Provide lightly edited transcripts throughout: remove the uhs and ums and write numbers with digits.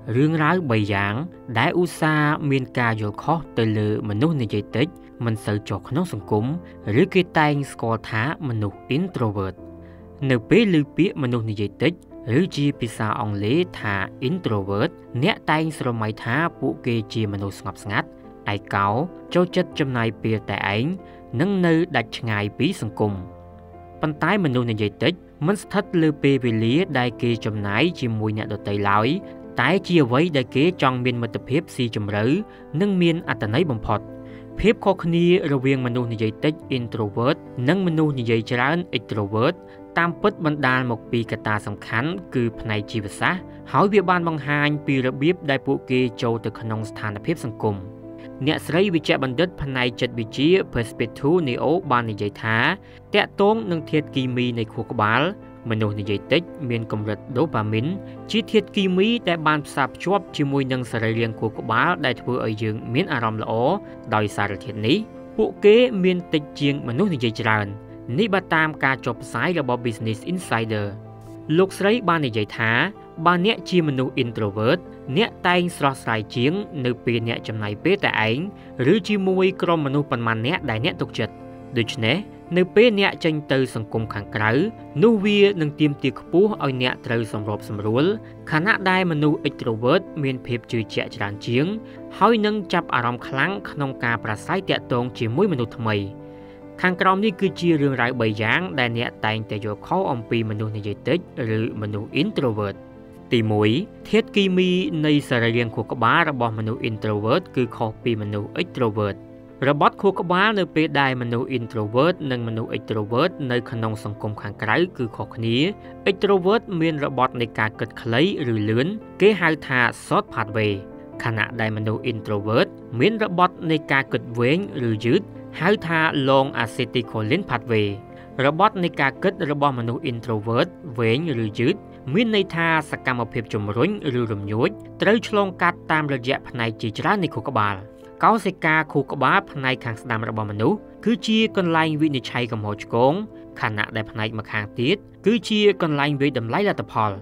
រឿងរ៉ាវ3យ៉ាងដែលឧស្សាហ៍មានការយល់ខុសទៅលើមនុស្សនិយាយតិចមិនសូវចុះក្នុងសង្គមឬគេតែងស្គាល់ថាមនុស្ស introvert នៅពេលឮពាក្យមនុស្សនិយាយតិចឬជាភាសាអង់គ្លេសថា introvert អ្នកតែងស្រមៃថាពួកគេជាមនុស្សស្ងប់ស្ងាត់ឯកោចូលចិត្តចំណាយពេលតែឯងនិងនៅដាច់ឆ្ងាយពីសង្គមប៉ុន្តែមនុស្សនិយាយតិចមិនស្ថិតលើពេលវេលាដែលគេចំណាយជាមួយអ្នកដទៃឡើយតែជាអ្វីដែលគេចង់មានមិត្តភាពស៊ីជម្រៅនិងមានអត្ថន័យបំផុតភាពខុសគ្នារវាងមនុស្សនិយាយតិច introvert និងមនុស្សនិយាយច្រើន extrovert តាមពិតបណ្ដាលមកពីកត្តាសំខាន់គឺផ្នែកជីវសាស្ត្រហើយវាបានបង្ហាញពីរបៀបដែលពួកគេចូលទៅក្នុងស្ថានភាពសង្គមអ្នកស្រីវិជ្ជបណ្ឌិតផ្នែកចិត្តវិទ្យា Perspective Neo បាននិយាយថាតាក់ទងនឹងធាតុគីមីនៃខួរក្បាលមនុស្សនិយាយតិចមានកម្រិតដូប៉ាមីនជាធាតុគីមីដែលបានផ្សារភ្ជាប់ជាមួយនឹងសរីរាង្គខួរក្បាលដែលធ្វើឲ្យយើងមានអារម្មណ៍ល្អដោយសារធាតុនេះពួកគេមានតិចជាងមនុស្សនិយាយច្រើននេះបើតាមការចុះផ្សាយរបស់ Business Insider លោកស្រីបាននិយាយថាបើអ្នកជាមនុស្ស introvert អ្នកតែងស្រស់ស្រាយជាងនៅពេលអ្នកចំណាយពេលតែឯងឬជាមួយក្រុមមនុស្សប៉ុន្មាននាក់ដែលអ្នកទុកចិត្តដូច្នេះនៅពេលអ្នកចេញទៅសង្គមខាងក្រៅនោះវានឹងទាមទារខ្ពស់ឲ្យអ្នកត្រូវសម្របសម្រួលខណៈដែលមនុស្ស extrovert មានភាពជឿជាក់ច្រើនជាងហើយនឹងចាប់អារម្មណ៍ខ្លាំងក្នុងការប្រាស្រ័យទាក់ទងជាមួយមនុស្សថ្មីខាងក្រោមនេះគឺជារឿងរ៉ាវ3យ៉ាងដែលអ្នកតែងតែយល់ខុសអំពីមនុស្សនិយាយតិចឬមនុស្ស introvert ទី1ធាតុគីមីនៃសរីរាង្គខួរក្បាលរបស់មនុស្ស introvert គឺខុសពីមនុស្ស extrovert របត់ខួរក្បាលនៅពេលដែលមនុស្ស introvert និងមនុស្ស extrovert នៅក្នុងសង្គមខាងក្រៅគឺខុសគ្នា extrovert មានរបត់នៃការគិតខ្លីឬលឿនគេហៅថា short pathway ខណៈដែលមនុស្ស introvert មានរបត់នៃការគិតវែងឬយឺតហៅថា long acetylcholine pathway របត់នៃការគិតរបស់មនុស្ស introvert វែងឬយឺតមានន័យថាសកម្មភាពជំរុញឬរំញោចត្រូវឆ្លងកាត់តាមរយៈផ្នែកជាច្រើននៃខួរក្បាលកោសិកាខួរក្បាលផ្នែកខាងស្ដាំរបស់មនុស្សគឺជាកន្លែងវិនិច្ឆ័យកំហុសឆ្គងខណៈដែលផ្នែកម្ខាងទៀតគឺជាកន្លែងវិយតម្លៃលទ្ធផល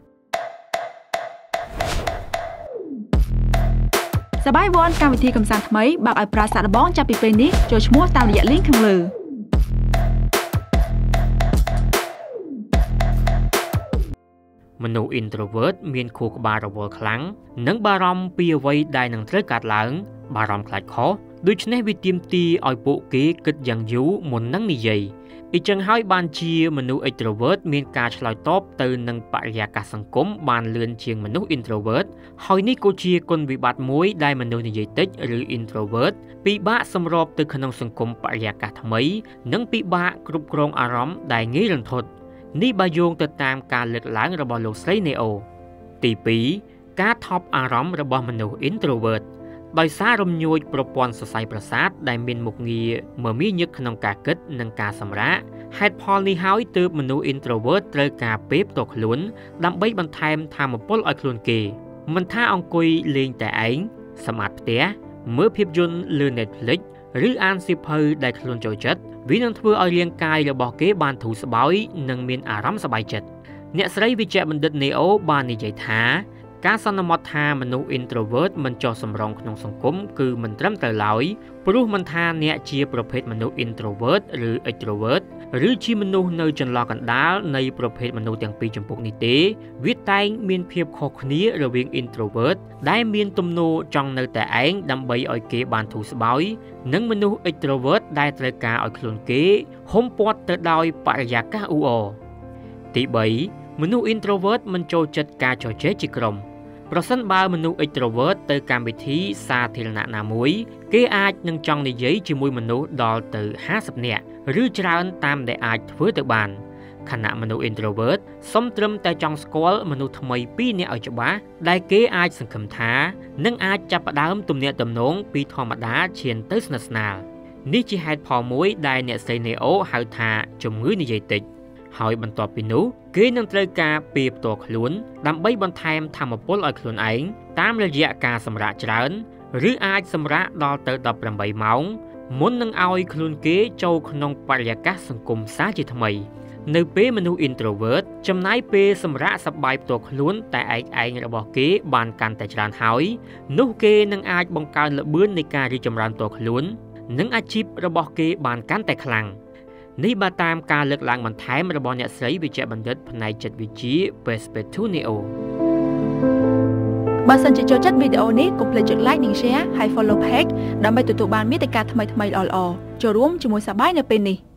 សបាយវ៉ាន់កម្មវិធីកំសាន្តថ្មីបើកឲ្យប្រើសាកល្បងចាប់ពីពេលនេះចូលឈ្មោះតាមរយៈ link ខាងលើមនុស្ស introvert មានខួរក្បាលរវល់ខ្លាំងនិងបារម្ភពីអ្វីដែលនឹងត្រូវកើតឡើងបារម្ភខ្លាចខុសដូច្នេះវាទាមទារឲ្យពួកគេគិតយ៉ាងយូរមុននឹងនិយាយអញ្ចឹងហើយបានជាមនុស្ស extrovert មានការឆ្លើយតបទៅនឹងបរិយាកាសសង្គមបានលឿនជាងមនុស្ស introvert ហើយនេះក៏ជាគុណវិបត្តិមួយដែលមនុស្សនិយាយតិចឬ introvert ពិបាកសម្របទៅក្នុងសង្គមបរិយាកាសថ្មីនិងពិបាកគ្រប់គ្រងអារម្មណ៍ដែលងាយរន្ធត់នេះបើយោងទៅតាមការលើកឡើងរបស់លោកស្រី Neo ទី2ការថប់អារម្មណ៍របស់មនុស្ស introvert ដោយសាររំញោចប្រព័ន្ធសរសៃប្រសាទដែលមានមុខងារមមាញឹកក្នុងការគិតនិងការសម្រាកហេតុផលនេះហើយទើបមនុស្ស introvert ត្រូវការពេលផ្ទាល់ខ្លួនដើម្បីបន្ថែមថាមពលឲ្យខ្លួនគេមិនថាអង្គុយលេងតែឯងសម្អាតផ្ទះមើលភាពយន្តលើ Netflix ឬអានសៀវភៅដែលខ្លួនចូលចិត្តវានឹងធ្វើឲ្យរាងកាយរបស់គេបានធូរស្បើយនិងមានអារម្មណ៍សប្បាយចិត្តអ្នកស្រីវិជ្ជបណ្ឌិត Neo បាននិយាយថាការសន្មតថាមនុស្ស introvert មិនចុះសម្រុងក្នុងសង្គមគឺមិនត្រឹមត្រូវឡើយព្រោះមិនថាអ្នកជាប្រភេទមនុស្ស introvert ឬ extrovert ឬជាមនុស្សនៅចន្លោះកណ្ដាលនៃប្រភេទមនុស្សទាំងពីរចម្ពោះនេះទេវាតែងមានភាពខុសគ្នារវាង introvert ដែលមានទំនោរចង់នៅតែឯងដើម្បីឲ្យគេបានធូរស្បើយនិងមនុស្ស extrovert ដែលត្រូវការឲ្យខ្លួនគេហុំព័ទ្ធទៅដោយបរិយាកាសអ៊ូអរទី3មនុស្ស introvert មិនចូលចិត្តការជជែកជាក្រុមប្រសិនបើមនុស្ស extrovert ទៅកម្មវិធីសាធារណៈណាមួយគេអាចនឹងចង់និយាយជាមួយមនុស្សដល់ទៅ50នាក់ឬច្រើនតាមដែលអាចធ្វើទៅបានខណៈមនុស្ស introvert សុំត្រឹមតែចង់ស្គាល់មនុស្សថ្មី2នាក់ឲ្យច្បាស់ដែលគេអាចសង្ឃឹមថានឹងអាចចាប់ផ្ដើមទំនាក់ទំនងពីធម្មតាឈានទៅស្និទ្ធស្នាលនេះជាហេតុផលមួយដែលអ្នកស្រី Neo ហៅថាជំងឺនិយាយតិចហើយបន្ទាប់ពីនោះគេនឹងត្រូវការពេលផ្ទាល់ខ្លួនដើម្បីបន្ថែមថាមពលឲ្យខ្លួនឯងតាមរយៈការសម្រាកច្រើនឬអាចសម្រាកដល់ទៅ18ម៉ោងមុននឹងឲ្យខ្លួនគេចូលក្នុងបរិយាកាសសង្គមសាជាថ្មីនៅពេលមនុស្ស introvert ចំណាយពេលសម្រាកសប្បាយផ្ទាល់ខ្លួនតែឯងរបស់គេបានកាន់តែច្រើនហើយនោះគេនឹងអាចបង្កើនល្បឿននៃការរីកចម្រើនផ្ទាល់ខ្លួននិងអាជីពរបស់គេបានកាន់តែខ្លាំងនេះបើតាមការលើកឡើងបន្ថែមរបស់អ្នកស្រីវិជ្ជបណ្ឌិតផ្នែកចិត្តវិទ្យា Perspetунeo បើសិនជាចូលចិត្តវីដេអូនេះកុំភ្លេចចុច like និង share ហើយ follow page ដើម្បីទទួលបានមាតិកាថ្មីៗល្អៗចូលរួមជាមួយសប្បាយនៅពេលនេះ